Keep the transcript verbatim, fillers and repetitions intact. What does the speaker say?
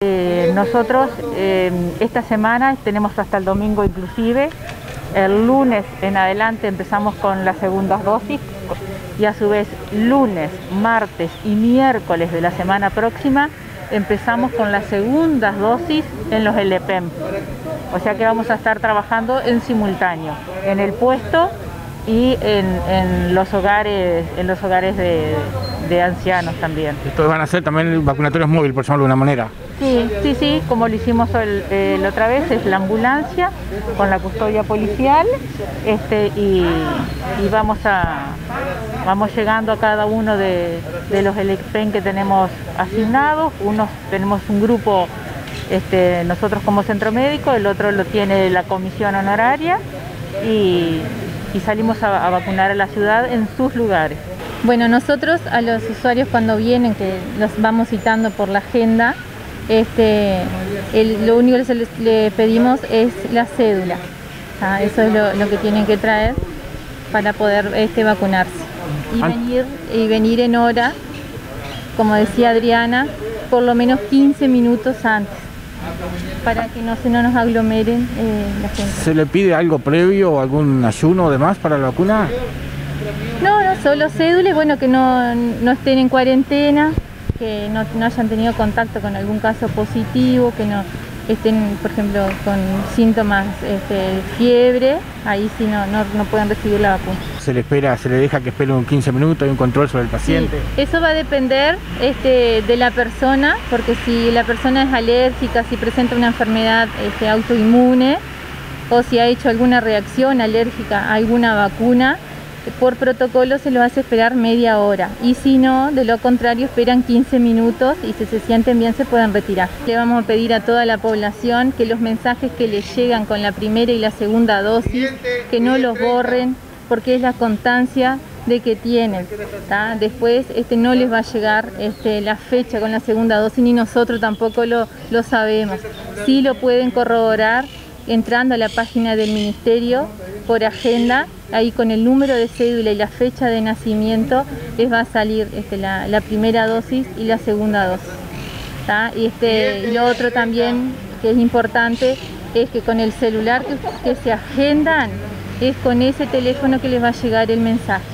Eh, nosotros eh, esta semana tenemos hasta el domingo inclusive. El lunes en adelante empezamos con las segundas dosis y a su vez lunes, martes y miércoles de la semana próxima empezamos con las segundas dosis en los L P E M. O sea que vamos a estar trabajando en simultáneo, en el puesto y en, en los hogares, en los hogares de, de ancianos también. Estos van a ser también vacunatorios móviles, por llamarlo de una manera. Sí, sí, sí, como lo hicimos el, el otra vez, es la ambulancia con la custodia policial este, y, y vamos a vamos llegando a cada uno de, de los L P E M que tenemos asignados. Unos tenemos un grupo, este, nosotros como centro médico, el otro lo tiene la comisión honoraria y, y salimos a, a vacunar a la ciudad en sus lugares. Bueno, nosotros a los usuarios cuando vienen, que los vamos citando por la agenda, Este, el, lo único que les, le pedimos es la cédula. ¿Ah? Eso es lo, lo que tienen que traer para poder este, vacunarse y venir, y venir en hora, como decía Adriana, por lo menos quince minutos antes, para que no se no nos aglomeren eh, la gente. ¿Se le pide algo previo o algún ayuno o demás para la vacuna? No, no, solo cédula y bueno, que no, no estén en cuarentena, que no, no hayan tenido contacto con algún caso positivo, que no estén, por ejemplo, con síntomas este, de fiebre, ahí sí no, no, no pueden recibir la vacuna. ¿Se le espera, se le deja que espere un quince minutos, hay un control sobre el paciente? Sí, eso va a depender este, de la persona, porque si la persona es alérgica, si presenta una enfermedad este, autoinmune o si ha hecho alguna reacción alérgica a alguna vacuna, por protocolo se lo hace esperar media hora y si no, de lo contrario esperan quince minutos y si se sienten bien se pueden retirar. Le vamos a pedir a toda la población que los mensajes que les llegan con la primera y la segunda dosis, que no los borren porque es la constancia de que tienen, ¿tá? Después este, no les va a llegar este, la fecha con la segunda dosis ni nosotros tampoco lo, lo sabemos. Sí lo pueden corroborar entrando a la página del Ministerio por agenda, ahí con el número de cédula y la fecha de nacimiento les va a salir este, la, la primera dosis y la segunda dosis. ¿Tá? Y este, lo otro también que es importante es que con el celular que, que se agendan, es con ese teléfono que les va a llegar el mensaje.